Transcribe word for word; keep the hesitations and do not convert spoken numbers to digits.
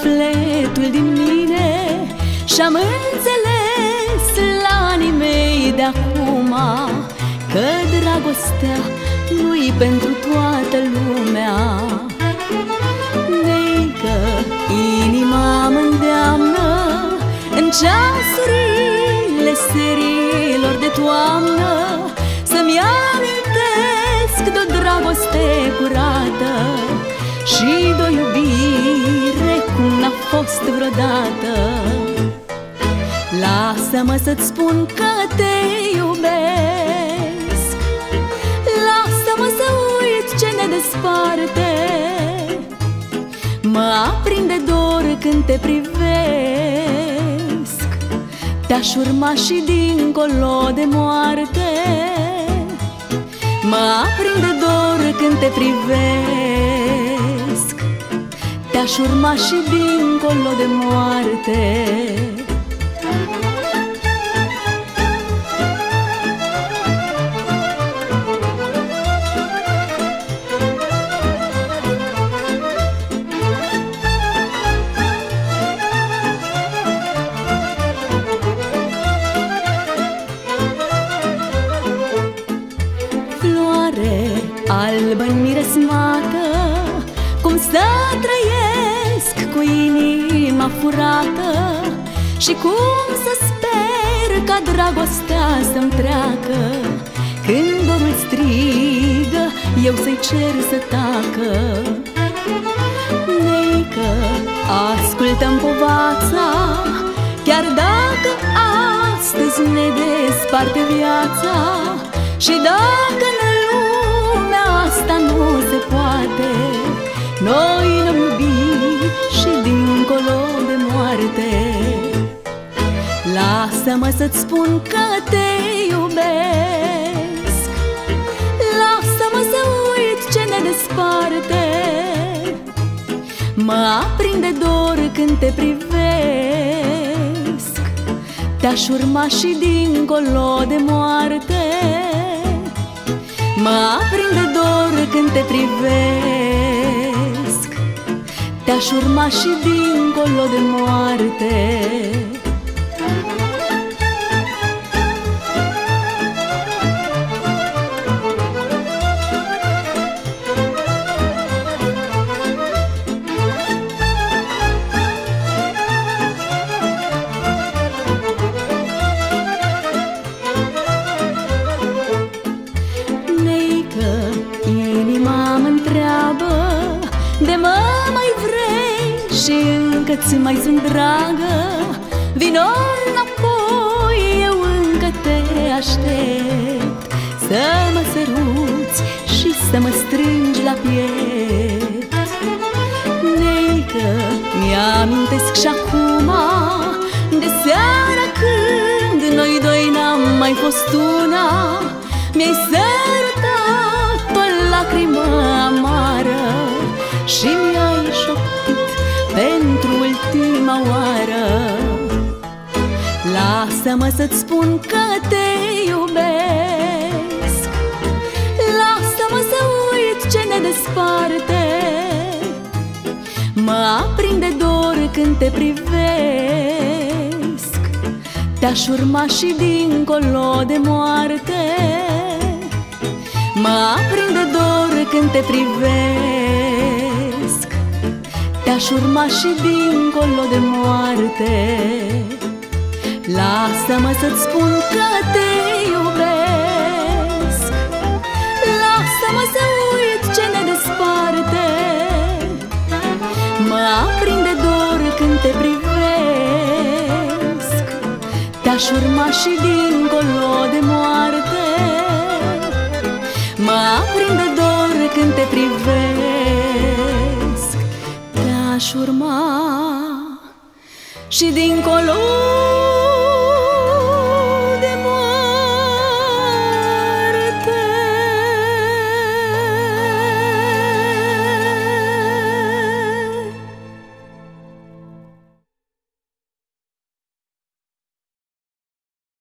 sufletul din mine și-am înțeles la anii mei de acum că dragostea nu-i pentru toată lumea. Neică, inima mă îndeamnă în ceasurile serilor de toamnă să-mi amintesc de-o dragoste curată și de-o iubire cum n-a fost vreodată. Lasă-mă să-ți spun că te iubesc, lasă-mă să uit ce ne desparte. Mă aprinde dor când te privesc, te-aș urma și dincolo de moarte. Mă aprinde dor când te privesc, te-aș urma și dincolo de moarte. Albă-n miresmată, cum să trăiesc cu inima furată și cum să sper ca dragostea să-mi treacă. Când dorul strigă, eu să-i cer să tacă. Neică, ascultă-mi povața, chiar dacă astăzi ne desparte viața și dacă în lumea asta nu se poate, noi ne-am iubit și dincolo de moarte. Lasă-mă să-ți spun că te iubesc, lasă-mă să uit ce ne desparte. Mă aprinde dor când te privesc, te-aș urma și dincolo de moarte. Mă aprinde dor când te privesc, te-aș urma și dincolo de moarte. Inima mă întreabă, de mă mai vrei și încă-ți mai sunt dragă. Vino înapoi, eu încă te aștept, să mă săruți și să mă strângi la piept. Neică, mi-amintesc și acum de seara când noi doi n-am mai fost una. Mi-ai sărutat o lacrimă amară și mi-ai șoptit pentru ultima oară. Lasă-mă să-ți spun că te iubesc, lasă-mă să uit ce ne desparte. Mă aprinde dor când te privesc, te-aș urma și dincolo de moarte. Mă aprinde dor când te privesc, te-aș urma și dincolo de moarte. Lasă-mă să-ți spun că te iubesc, lasă-mă să uit ce ne desparte. Mă aprinde dor când te privesc, te-aș urma și dincolo de moarte. Mă aprinde dor când te privesc, te-aș urma și dincolo